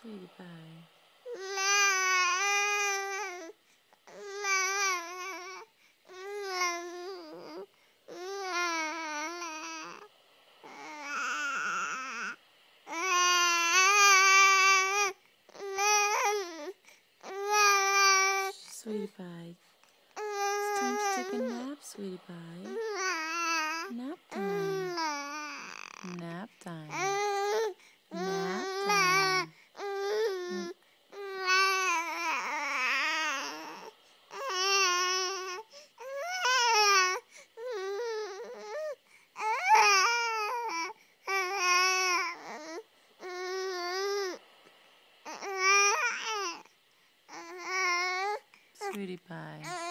Sweetie pie. Sweetie pie. It's time to take a nap, sweetie pie. Nap time. Nap time. Nap time. Sweetie pie.